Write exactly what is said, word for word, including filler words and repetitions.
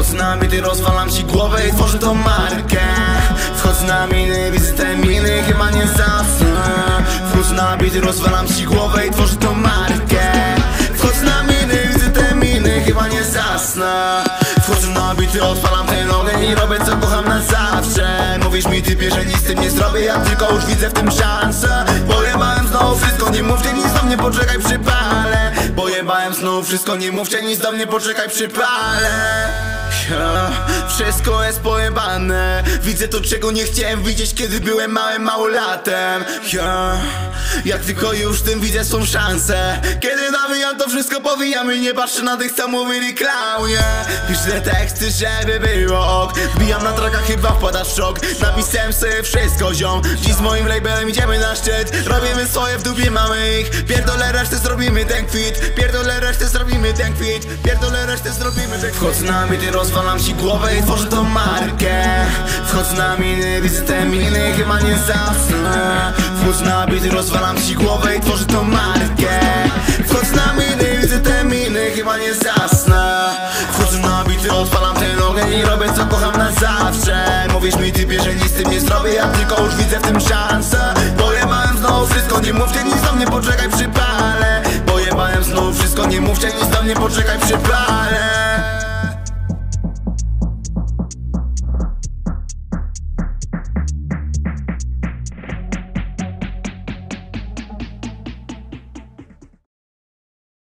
Wchodzę na bity, rozwalam ci głowę i tworzę tą markę. Wchodzę na miny, widzę te miny, chyba nie zasnę. Wchodzę na bity, rozwalam ci głowę i tworzę tą markę. Wchodzę na miny, widzę te miny, chyba nie zasnę. Wchodzę na bity, odpalam tę nogę i robię co kocham na zawsze. Mówisz mi typie, że nic z tym nie zrobię, ja tylko już widzę w tym szansę. Pojebałem znowu wszystko, nie mówcie nic do mnie, poczekaj przypalę. Pojebałem znowu wszystko, nie mówcie nic do mnie, poczekaj przypalę. Yeah. Wszystko jest pojebane. Widzę to, czego nie chciałem widzieć, kiedy byłem małym małolatem. Yeah. Jak tylko już w tym widzę swą szansę. Kiedy nawijam to wszystko powijamy, nie patrzę na tych, co mówili klaunie. Piszę teksty, żeby było ok. Wbijam na trakach, chyba wpada w szok. Napisałem sobie wszystko, ziom. Dziś z moim labelem idziemy na szczyt. Robimy swoje, w dupie mamy ich. Pierdolę resztę, zrobimy ten kwit. Pierdolę resztę, zrobimy ten kwit. Pierdolę resztę, zrobimy ten kwit. Wchodzę na bity, rozwalam ci głowę i tworzę tą markę. Wchodzę na miny, widzę te miny, chyba nie zasnę. Wchodzę na bity, rozwalam ci głowę i tworzę tą markę. Wchodzę na miny, widzę te miny, chyba nie zasnę. Wchodzę na bity, odpalam tę nogę i robię co kocham na zawsze. Mówisz mi typie, że nic z tym nie zrobię, ja tylko już widzę w tym szansę. Pojebałem znowu wszystko, nie mówcie nic do mnie, poczekaj przypalę. Pojebałem znowu wszystko, nie mówcie nic do mnie, poczekaj przypalę.